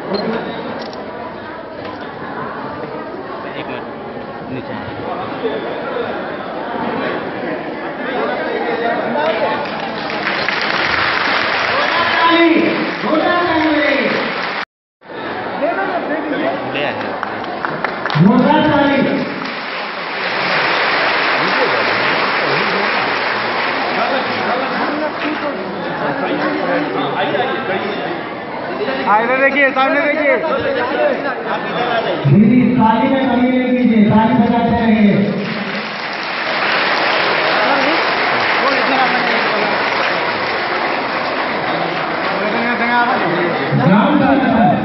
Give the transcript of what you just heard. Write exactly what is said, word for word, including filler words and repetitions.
एक मिनट नीचे ले आए आइए देखिए, सामने देखिए। मेरी ताली में कमी नहीं कीजिए, ताली बजाते रहिए। ग्राउंड